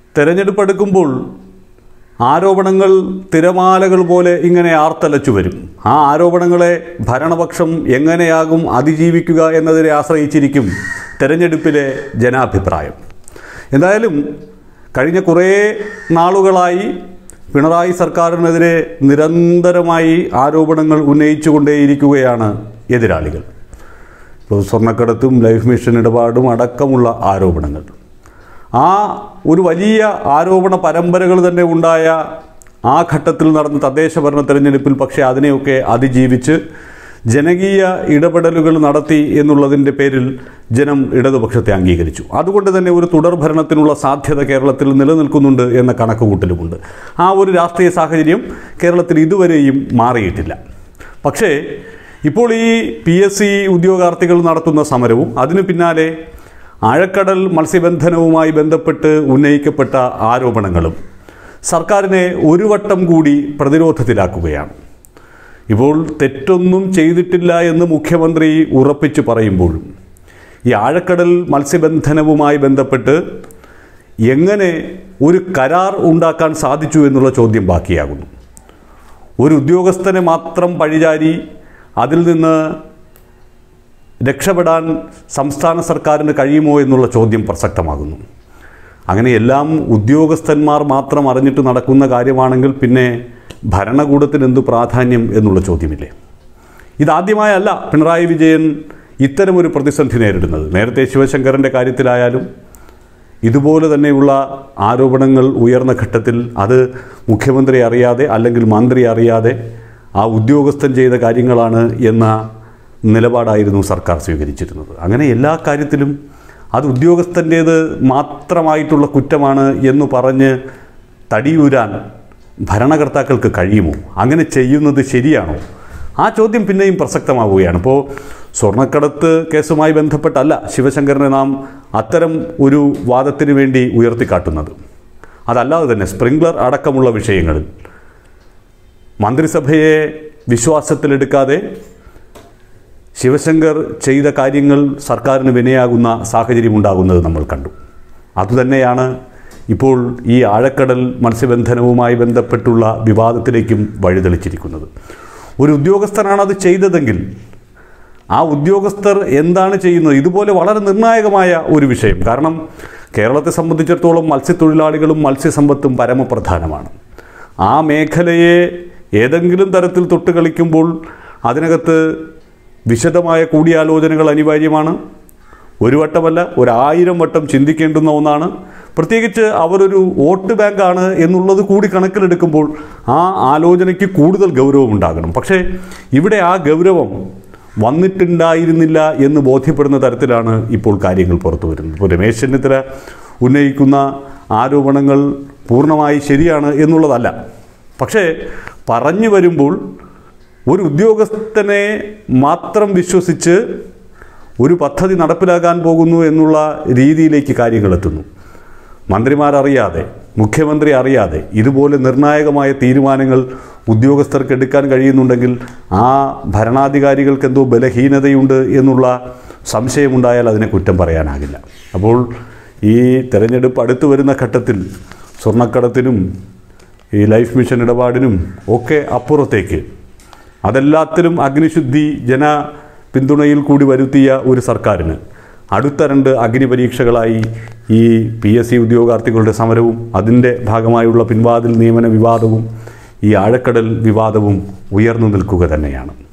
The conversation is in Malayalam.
തെരഞ്ഞെടുപ്പ് അടുക്കുമ്പോൾ ആരോപണങ്ങൾ തിരമാലകൾ പോലെ ഇങ്ങനെ ആർത്തലച്ചു വരും. ആ ആരോപണങ്ങളെ ഭരണപക്ഷം എങ്ങനെയാകും അതിജീവിക്കുക എന്നതിനെ ആശ്രയിച്ചിരിക്കും തെരഞ്ഞെടുപ്പിലെ ജനാഭിപ്രായം. എന്തായാലും കഴിഞ്ഞ കുറേ നാളുകളായി പിണറായി സർക്കാരിനെതിരെ നിരന്തരമായി ആരോപണങ്ങൾ ഉന്നയിച്ചുകൊണ്ടേയിരിക്കുകയാണ് എതിരാളികൾ. ഇപ്പോൾ സ്വർണ്ണക്കടത്തും ലൈഫ് മിഷൻ ഇടപാടും അടക്കമുള്ള ആരോപണങ്ങൾ, ആ ഒരു വലിയ ആരോപണ പരമ്പരകൾ തന്നെ ഉണ്ടായ ആ ഘട്ടത്തിൽ നടന്ന തദ്ദേശ ഭരണ തെരഞ്ഞെടുപ്പിൽ പക്ഷേ അതിനെയൊക്കെ അതിജീവിച്ച് ജനകീയ ഇടപെടലുകൾ നടത്തി എന്നുള്ളതിൻ്റെ പേരിൽ ജനം ഇടതുപക്ഷത്തെ അംഗീകരിച്ചു. അതുകൊണ്ട് തന്നെ ഒരു തുടർ ഭരണത്തിനുള്ള സാധ്യത കേരളത്തിൽ നിലനിൽക്കുന്നുണ്ട് എന്ന കണക്കുകൂട്ടലുമുണ്ട്. ആ ഒരു രാഷ്ട്രീയ സാഹചര്യം കേരളത്തിൽ ഇതുവരെയും മാറിയിട്ടില്ല. പക്ഷേ ഇപ്പോൾ ഈ PSC ഉദ്യോഗാർത്ഥികൾ നടത്തുന്ന സമരവും അതിനു പിന്നാലെ ആഴക്കടൽ മത്സ്യബന്ധനവുമായി ബന്ധപ്പെട്ട് ഉന്നയിക്കപ്പെട്ട ആരോപണങ്ങളും സർക്കാരിനെ ഒരു വട്ടം കൂടി പ്രതിരോധത്തിലാക്കുകയാണ്. ഇപ്പോൾ തെറ്റൊന്നും ചെയ്തിട്ടില്ല എന്ന് മുഖ്യമന്ത്രി ഉറപ്പിച്ചു പറയുമ്പോഴും ഈ ആഴക്കടൽ മത്സ്യബന്ധനവുമായി ബന്ധപ്പെട്ട് എങ്ങനെ ഒരു കരാർ ഉണ്ടാക്കാൻ സാധിച്ചു എന്നുള്ള ചോദ്യം ബാക്കിയാകുന്നു. ഒരു ഉദ്യോഗസ്ഥനെ മാത്രം പഴിചാരി അതിൽ നിന്ന് രക്ഷപ്പെടാൻ സംസ്ഥാന സർക്കാരിന് കഴിയുമോ എന്നുള്ള ചോദ്യം പ്രസക്തമാകുന്നു. അങ്ങനെ എല്ലാം ഉദ്യോഗസ്ഥന്മാർ മാത്രം അറിഞ്ഞിട്ട് നടക്കുന്ന കാര്യമാണെങ്കിൽ പിന്നെ ഭരണകൂടത്തിന് എന്തു പ്രാധാന്യം എന്നുള്ള ചോദ്യമില്ലേ? ഇതാദ്യമായല്ല പിണറായി വിജയൻ ഇത്തരമൊരു പ്രതിസന്ധി നേരിടുന്നത്. നേരത്തെ ശിവശങ്കരൻ്റെ കാര്യത്തിലായാലും ഇതുപോലെ തന്നെയുള്ള ആരോപണങ്ങൾ ഉയർന്ന ഘട്ടത്തിൽ അത് മുഖ്യമന്ത്രി അറിയാതെ അല്ലെങ്കിൽ മന്ത്രി അറിയാതെ ആ ഉദ്യോഗസ്ഥൻ ചെയ്ത കാര്യങ്ങളാണ് എന്ന നിലപാടായിരുന്നു സർക്കാർ സ്വീകരിച്ചിരുന്നത്. അങ്ങനെ എല്ലാ കാര്യത്തിലും അത് ഉദ്യോഗസ്ഥൻ്റേത് മാത്രമായിട്ടുള്ള കുറ്റമാണ് എന്ന് പറഞ്ഞ് തടിയൂരാൻ ഭരണകർത്താക്കൾക്ക് കഴിയുമോ? അങ്ങനെ ചെയ്യുന്നത് ശരിയാണോ? ആ ചോദ്യം പിന്നെയും പ്രസക്തമാവുകയാണ്. ഇപ്പോൾ സ്വർണ്ണക്കടത്ത് കേസുമായി ബന്ധപ്പെട്ടല്ല ശിവശങ്കരനെ നാം അത്തരം ഒരു വാദത്തിന് വേണ്ടി ഉയർത്തിക്കാട്ടുന്നത്. അതല്ലാതെ തന്നെ സ്പ്രിംഗ്ലർ അടക്കമുള്ള വിഷയങ്ങളിൽ മന്ത്രിസഭയെ വിശ്വാസത്തിലെടുക്കാതെ ശിവശങ്കർ ചെയ്ത കാര്യങ്ങൾ സർക്കാരിന് വിനയാകുന്ന സാഹചര്യം ഉണ്ടാകുന്നത് നമ്മൾ കണ്ടു. അതുതന്നെയാണ് ഇപ്പോൾ ഈ ആഴക്കടൽ മത്സ്യബന്ധനവുമായി ബന്ധപ്പെട്ടുള്ള വിവാദത്തിലേക്കും വഴിതെളിച്ചിരിക്കുന്നത്. ഒരു ഉദ്യോഗസ്ഥനാണ് അത് ചെയ്തതെങ്കിൽ ആ ഉദ്യോഗസ്ഥർ എന്താണ് ചെയ്യുന്നത്? ഇതുപോലെ വളരെ നിർണായകമായ ഒരു വിഷയം. കാരണം കേരളത്തെ സംബന്ധിച്ചിടത്തോളം മത്സ്യത്തൊഴിലാളികളും മത്സ്യസമ്പത്തും പരമപ്രധാനമാണ്. ആ മേഖലയെ ഏതെങ്കിലും തരത്തിൽ തൊട്ടുകളിക്കുമ്പോൾ അതിനകത്ത് വിശദമായ കൂടിയാലോചനകൾ അനിവാര്യമാണ്. ഒരു വട്ടമല്ല, 1000 വട്ടം ചിന്തിക്കേണ്ടുന്ന ഒന്നാണ്. പ്രത്യേകിച്ച് അവരൊരു വോട്ട് ബാങ്കാണ് എന്നുള്ളത് കൂടി കണക്കിലെടുക്കുമ്പോൾ ആ ആലോചനയ്ക്ക് കൂടുതൽ ഗൗരവമുണ്ടാകണം. പക്ഷേ ഇവിടെ ആ ഗൗരവം വന്നിട്ടുണ്ടായിരുന്നില്ല എന്ന് ബോധ്യപ്പെടുന്ന തരത്തിലാണ് ഇപ്പോൾ കാര്യങ്ങൾ പുറത്തു വരുന്നത്. ഇപ്പോൾ രമേശ് ചെന്നിത്തല ഉന്നയിക്കുന്ന ആരോപണങ്ങൾ പൂർണ്ണമായി ശരിയാണ് എന്നുള്ളതല്ല. പക്ഷേ പറഞ്ഞു വരുമ്പോൾ ഒരു ഉദ്യോഗസ്ഥനെ മാത്രം വിശ്വസിച്ച് ഒരു പദ്ധതി നടപ്പിലാക്കാൻ പോകുന്നു എന്നുള്ള രീതിയിലേക്ക് കാര്യങ്ങൾ എത്തുന്നു. മന്ത്രിമാരറിയാതെ, മുഖ്യമന്ത്രി അറിയാതെ ഇതുപോലെ നിർണായകമായ തീരുമാനങ്ങൾ ഉദ്യോഗസ്ഥർക്ക് എടുക്കാൻ കഴിയുന്നുണ്ടെങ്കിൽ ആ ഭരണാധികാരികൾക്ക് എന്തോ ബലഹീനതയുണ്ട് എന്നുള്ള സംശയമുണ്ടായാൽ അതിനെ കുറ്റം പറയാനാകില്ല. അപ്പോൾ ഈ തെരഞ്ഞെടുപ്പ് അടുത്തു വരുന്ന ഘട്ടത്തിൽ സ്വർണ്ണക്കടത്തിനും ഈ ലൈഫ് മിഷൻ ഇടപാടിനും ഒക്കെ അപ്പുറത്തേക്ക് അതെല്ലാത്തിലും അഗ്നിശുദ്ധി ജന പിന്തുണയിൽ കൂടി വരുത്തിയ ഒരു സർക്കാരിന് അടുത്ത 2 അഗ്നിപരീക്ഷകളായി ഈ PSC ഉദ്യോഗാർത്ഥികളുടെ സമരവും അതിൻ്റെ ഭാഗമായുള്ള പിൻവാതിൽ നിയമന വിവാദവും ഈ ആഴക്കടൽ വിവാദവും ഉയർന്നു നിൽക്കുക തന്നെയാണ്.